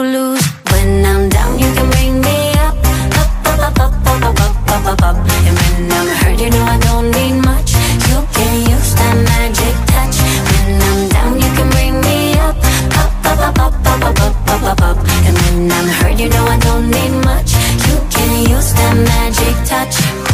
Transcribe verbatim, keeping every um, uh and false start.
lose. When I'm down, you can bring me up, up, up, up, up, up, up, up, up, up. And when I'm hurt, you know I don't need much. You can use that magic touch. When I'm down, you can bring me up, up, up, up, up, up, up, up, up, up, up. And when I'm hurt, you know I don't need much. You can use that magic touch.